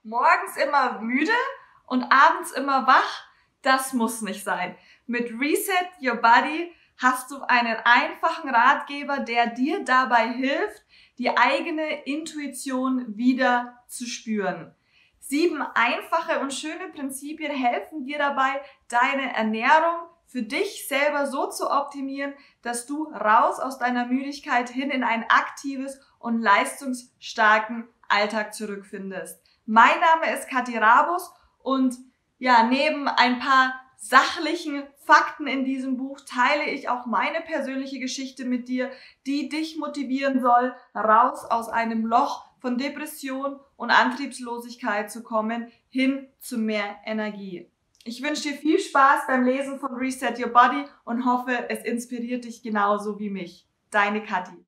Morgens immer müde und abends immer wach, das muss nicht sein. Mit Reset Your Body hast du einen einfachen Ratgeber, der dir dabei hilft, die eigene Intuition wieder zu spüren. 7 einfache und schöne Prinzipien helfen dir dabei, deine Ernährung für dich selber so zu optimieren, dass du raus aus deiner Müdigkeit hin in ein aktives und leistungsstarken Alltag zurückfindest. Mein Name ist Kathi Rabus und ja, neben ein paar sachlichen Fakten in diesem Buch teile ich auch meine persönliche Geschichte mit dir, die dich motivieren soll, raus aus einem Loch von Depression und Antriebslosigkeit zu kommen, hin zu mehr Energie. Ich wünsche dir viel Spaß beim Lesen von Reset Your Body und hoffe, es inspiriert dich genauso wie mich. Deine Kathi.